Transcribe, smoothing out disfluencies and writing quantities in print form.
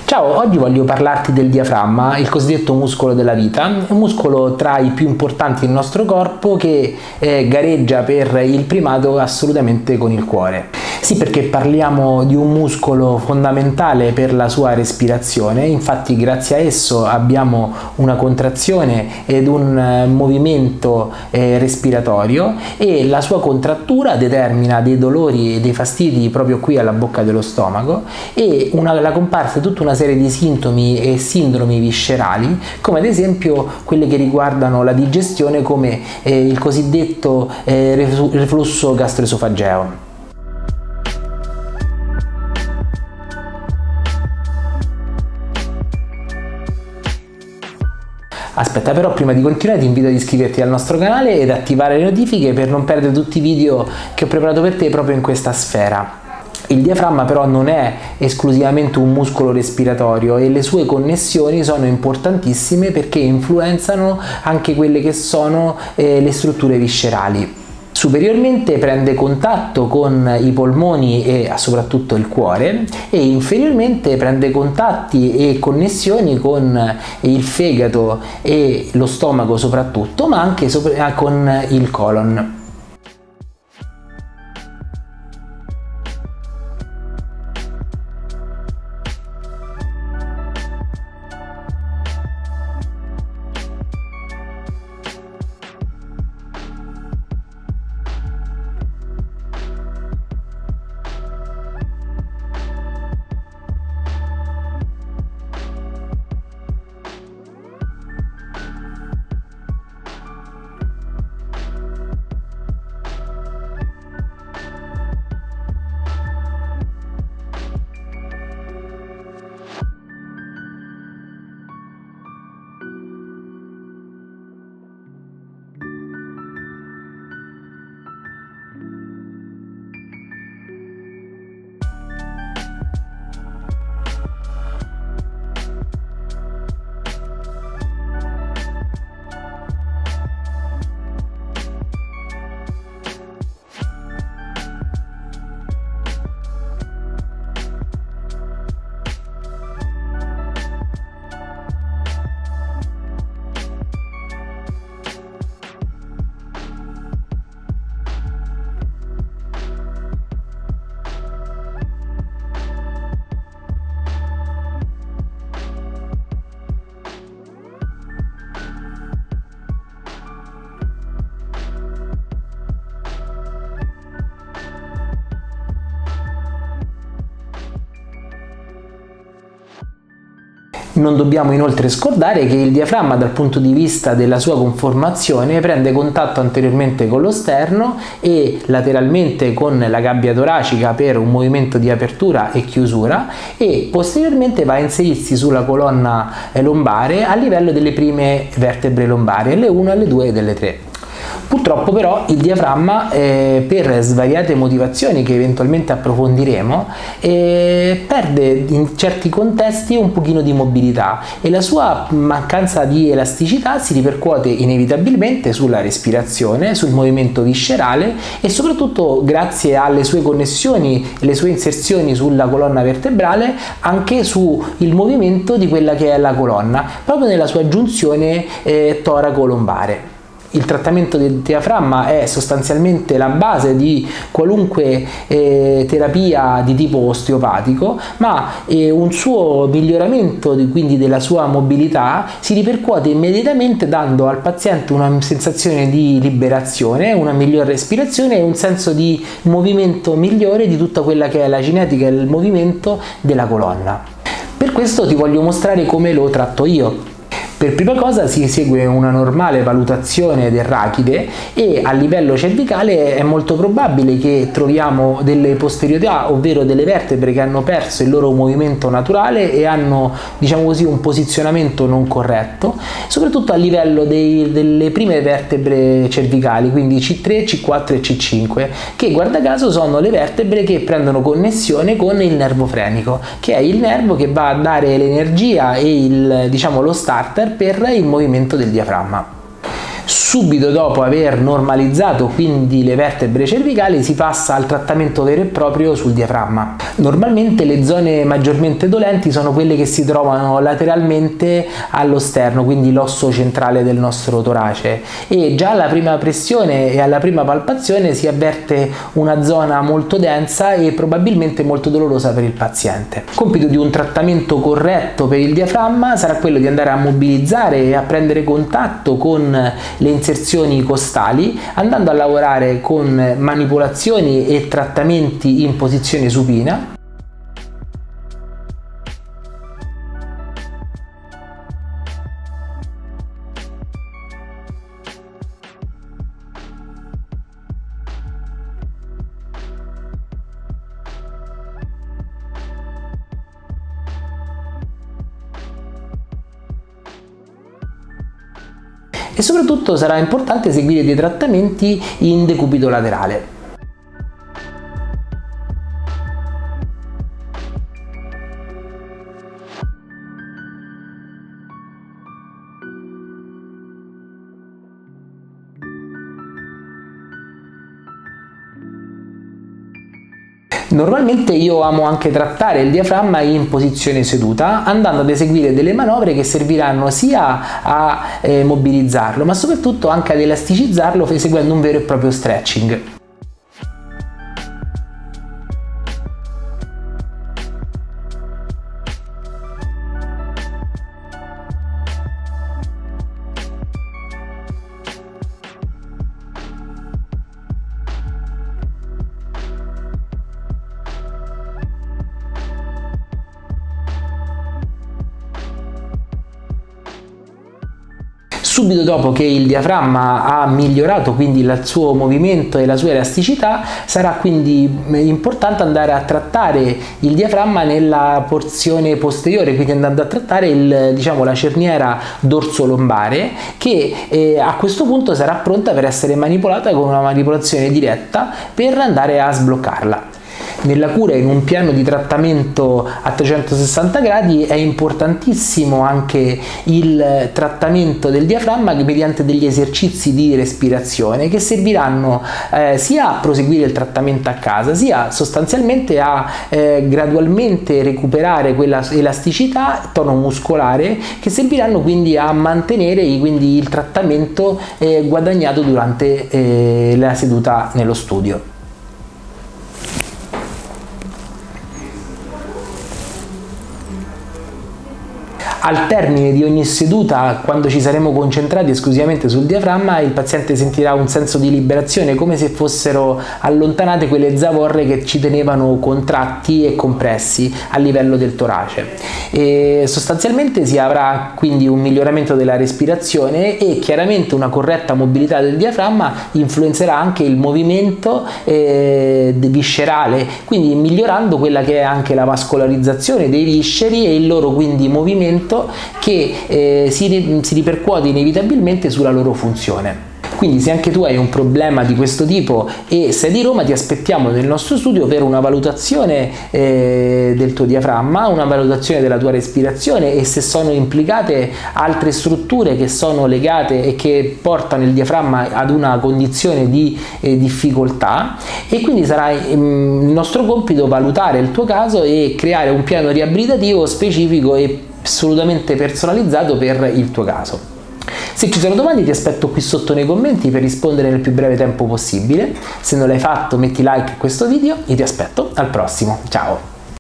Ciao, oggi voglio parlarti del diaframma, il cosiddetto muscolo della vita, un muscolo tra i più importanti del nostro corpo che gareggia per il primato assolutamente con il cuore. Sì, perché parliamo di un muscolo fondamentale per la sua respirazione, infatti grazie a esso abbiamo una contrazione ed un movimento respiratorio e la sua contrattura determina dei dolori e dei fastidi proprio qui alla bocca dello stomaco e la comparsa di tutta una serie di sintomi e sindromi viscerali, come ad esempio quelle che riguardano la digestione, come il cosiddetto reflusso gastroesofageo. Aspetta, però prima di continuare ti invito ad iscriverti al nostro canale ed attivare le notifiche per non perdere tutti i video che ho preparato per te proprio in questa sfera. Il diaframma però non è esclusivamente un muscolo respiratorio e le sue connessioni sono importantissime perché influenzano anche quelle che sono le strutture viscerali. Superiormente prende contatto con i polmoni e soprattutto il cuore e inferiormente prende contatti e connessioni con il fegato e lo stomaco soprattutto, ma anche con il colon. Non dobbiamo inoltre scordare che il diaframma, dal punto di vista della sua conformazione, prende contatto anteriormente con lo sterno e lateralmente con la gabbia toracica per un movimento di apertura e chiusura e posteriormente va a inserirsi sulla colonna lombare a livello delle prime vertebre lombari, L1, L2 e L3. Purtroppo però il diaframma, per svariate motivazioni che eventualmente approfondiremo, perde in certi contesti un pochino di mobilità e la sua mancanza di elasticità si ripercuote inevitabilmente sulla respirazione, sul movimento viscerale e soprattutto, grazie alle sue connessioni e le sue inserzioni sulla colonna vertebrale, anche sul movimento di quella che è la colonna, proprio nella sua giunzione toraco-lombare. Il trattamento del diaframma è sostanzialmente la base di qualunque terapia di tipo osteopatico, ma un suo miglioramento, quindi della sua mobilità, si ripercuote immediatamente dando al paziente una sensazione di liberazione, una migliore respirazione e un senso di movimento migliore di tutta quella che è la cinetica e il movimento della colonna. Per questo ti voglio mostrare come lo tratto io. Per prima cosa si esegue una normale valutazione del rachide e a livello cervicale è molto probabile che troviamo delle posteriorità, ovvero delle vertebre che hanno perso il loro movimento naturale e hanno, diciamo così, un posizionamento non corretto, soprattutto a livello delle prime vertebre cervicali, quindi C3, C4 e C5, che guarda caso sono le vertebre che prendono connessione con il nervo frenico, che è il nervo che va a dare l'energia e diciamo, lo starter per il movimento del diaframma. Subito dopo aver normalizzato quindi le vertebre cervicali si passa al trattamento vero e proprio sul diaframma. Normalmente le zone maggiormente dolenti sono quelle che si trovano lateralmente allo sterno, quindi l'osso centrale del nostro torace, e già alla prima pressione e alla prima palpazione si avverte una zona molto densa e probabilmente molto dolorosa per il paziente. Il compito di un trattamento corretto per il diaframma sarà quello di andare a mobilizzare e a prendere contatto con le inserzioni costali, andando a lavorare con manipolazioni e trattamenti in posizione supina. E soprattutto sarà importante seguire dei trattamenti in decubito laterale. Normalmente io amo anche trattare il diaframma in posizione seduta, andando ad eseguire delle manovre che serviranno sia a mobilizzarlo, ma soprattutto anche ad elasticizzarlo eseguendo un vero e proprio stretching. Subito dopo che il diaframma ha migliorato quindi il suo movimento e la sua elasticità, sarà quindi importante andare a trattare il diaframma nella porzione posteriore, quindi andando a trattare la cerniera dorsolombare, che a questo punto sarà pronta per essere manipolata con una manipolazione diretta per andare a sbloccarla. Nella cura in un piano di trattamento a 360 gradi è importantissimo anche il trattamento del diaframma mediante degli esercizi di respirazione che serviranno sia a proseguire il trattamento a casa, sia sostanzialmente a gradualmente recuperare quella elasticità, tono muscolare, che serviranno quindi a mantenere quindi il trattamento guadagnato durante la seduta nello studio. Al termine di ogni seduta, quando ci saremo concentrati esclusivamente sul diaframma, il paziente sentirà un senso di liberazione, come se fossero allontanate quelle zavorre che ci tenevano contratti e compressi a livello del torace. E sostanzialmente si avrà quindi un miglioramento della respirazione e chiaramente una corretta mobilità del diaframma influenzerà anche il movimento viscerale, quindi migliorando quella che è anche la vascolarizzazione dei visceri e il loro quindi movimento che si ripercuote inevitabilmente sulla loro funzione. Quindi se anche tu hai un problema di questo tipo e sei di Roma, ti aspettiamo nel nostro studio per una valutazione del tuo diaframma, una valutazione della tua respirazione e se sono implicate altre strutture che sono legate e che portano il diaframma ad una condizione di difficoltà, e quindi sarà il nostro compito valutare il tuo caso e creare un piano riabilitativo specifico e assolutamente personalizzato per il tuo caso. Se ci sono domande ti aspetto qui sotto nei commenti per rispondere nel più breve tempo possibile. Se non l'hai fatto metti like a questo video, io ti aspetto al prossimo. Ciao!